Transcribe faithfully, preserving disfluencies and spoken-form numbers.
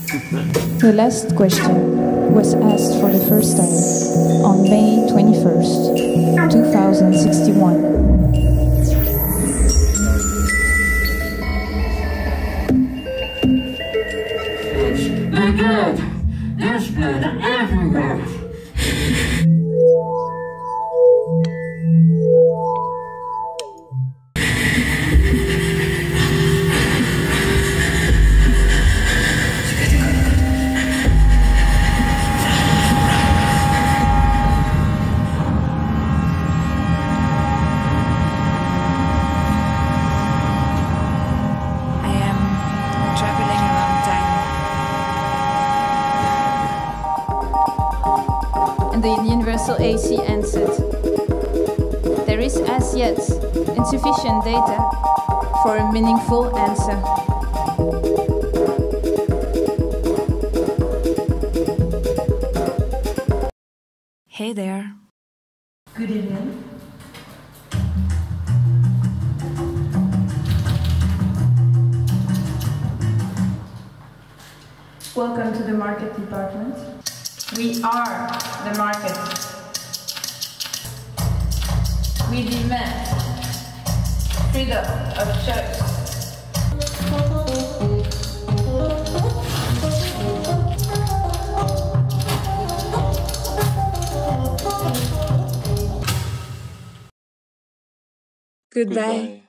The last question was asked for the first time on May twenty-first, two thousand sixty-one. My God, there's blood everywhere. And the universal A C answered, "There is as yet insufficient data for a meaningful answer." Hey there. Good evening. Welcome to the market department. We are the market. We demand freedom of choice. Goodbye. Goodbye.